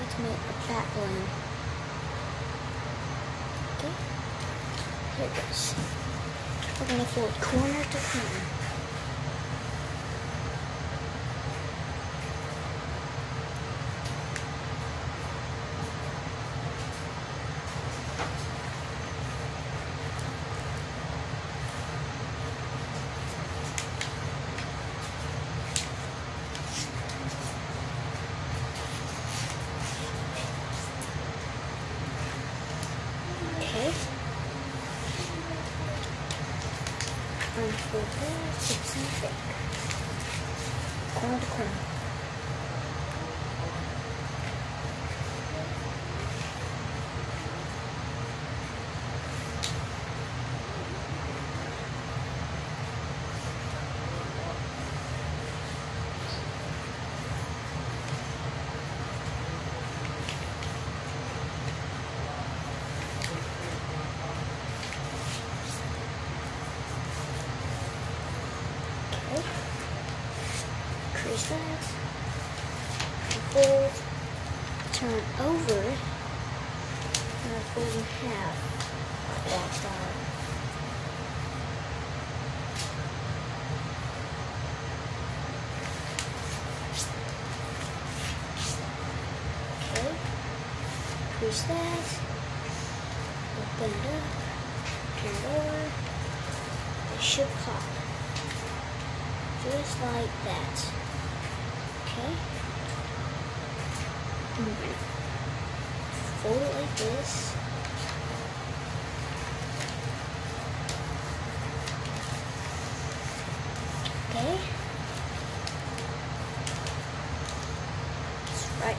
try to make a back balloon. Okay, here it goes. We're going to fold corner to corner. Okay. Unfold that, fix and thick. Corner to corner. Crease that, fold, turn over, and fold in half, that side. Okay, crease that, open it up, turn it over, it should pop, just like that. Okay, I'm going to fold it like this. Okay, right.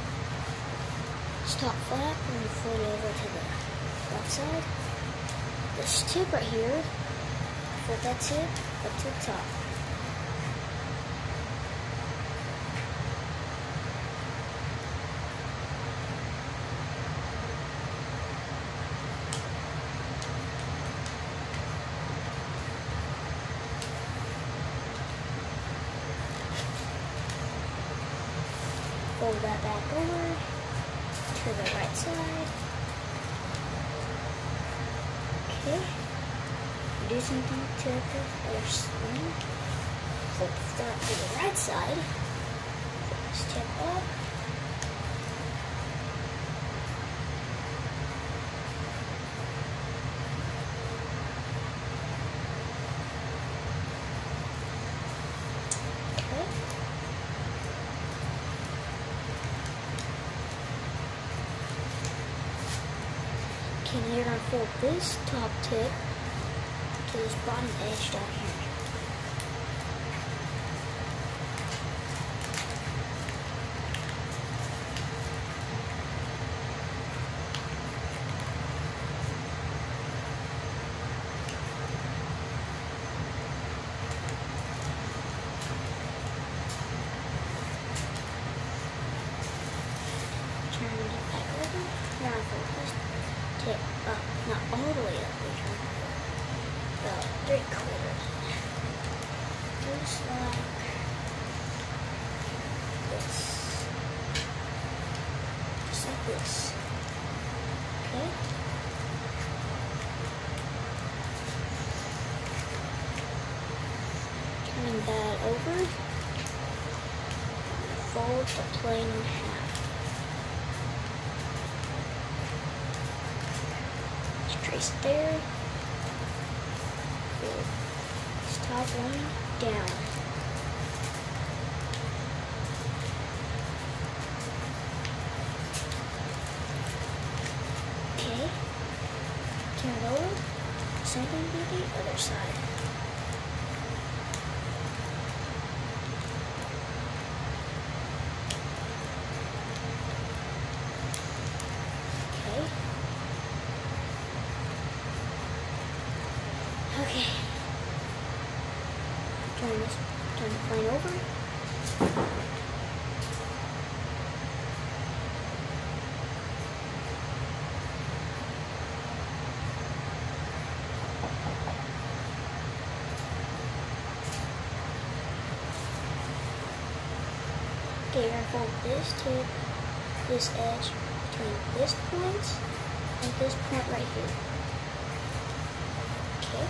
Stop flap and fold it over to the left side. This tip right here, fold that tip up to the top. Fold that back over to the right side. Okay. Do something to the other side. Fold that to the right side. Step up. And you're going to fold this top tip to this bottom edge down here. Turn it back over. You're going to fold this tip up, not all the way up, about 3/4. Just like this. Just like this. Okay? Turning that over. Fold the plane in half. Trace it there. Fold this top one down. Okay. Turn it over. Same thing to the other side. Okay. Turn the plane over. Okay, you're gonna fold this tip this edge between this point and this point right here. Okay.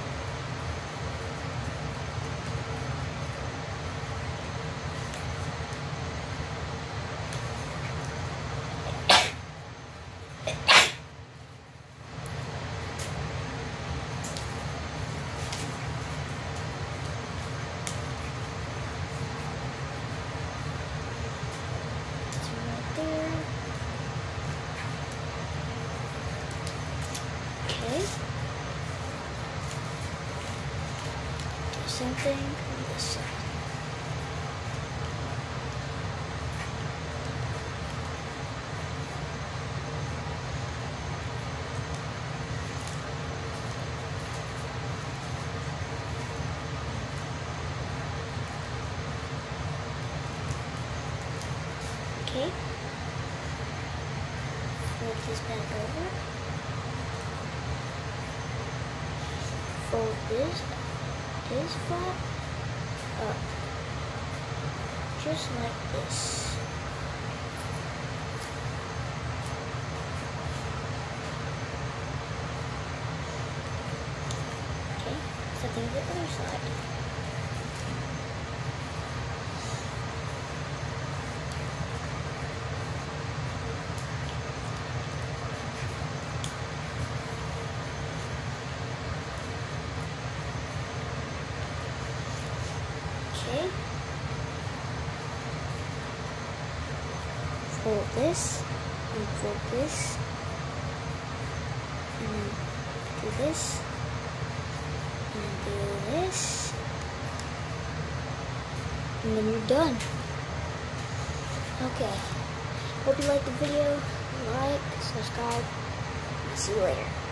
Same thing on this side. Okay. Fold this back over. Fold this flap up, just like this. Okay, so think the other side. Okay. Fold this, and fold this, and then do this, and do this, and then you're done. Okay. Hope you liked the video. Like, subscribe, and see you later.